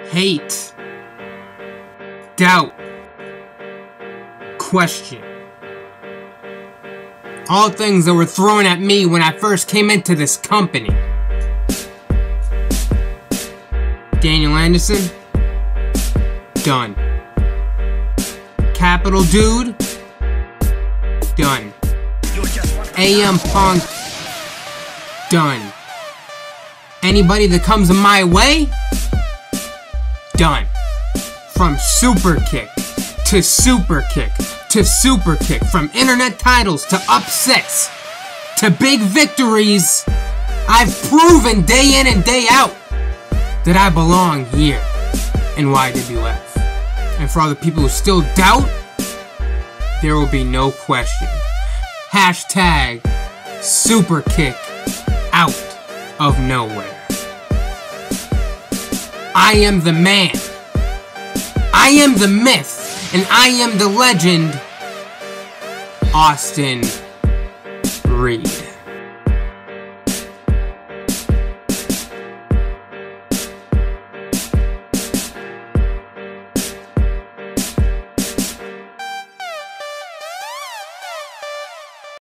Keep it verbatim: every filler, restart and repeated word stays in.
hate, doubt, question. All things that were thrown at me when I first came into this company. Daniel Anderson, done. Capital Dude, done. A M Punk, done. Anybody that comes my way, done. From Super Kick to Super Kick to Super Kick, from internet titles to upsets to big victories, I've proven day in and day out that I belong here in Y W F. And for all the people who still doubt, there will be no question. Hashtag Super Kick out of nowhere. I am the man. I am the myth. And I am the legend, Austin Reed.